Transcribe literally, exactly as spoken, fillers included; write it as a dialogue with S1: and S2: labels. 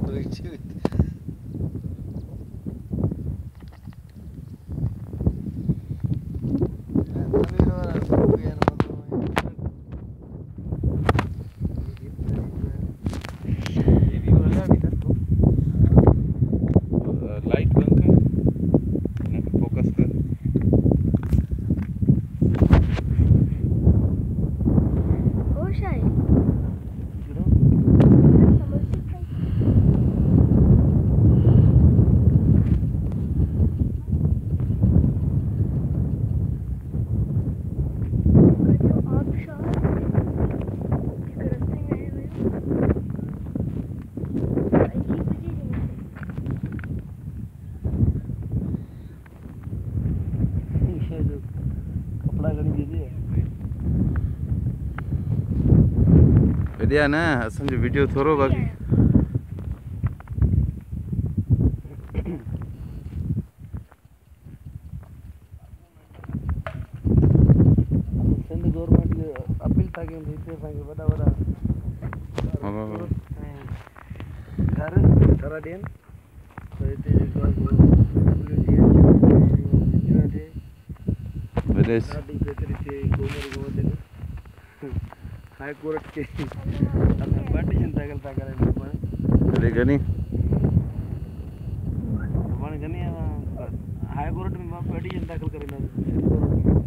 S1: Light बंद कर, focus कर। बढ़िया ना असम जो वीडियो थोरो बाकी
S2: सिंध गवर्नमेंट के अपील था कि इतने संगे बड़ा बड़ा घर करा देन तो इतने जो
S1: विदेश
S2: शादी बेहतरी से गोमर गोमर हाई कोर्ट के अपना पार्टीशन दाखिल था करें
S1: अरे गनी
S2: वन गनी हाई कोर्ट में पार्टीशन दाखिल करें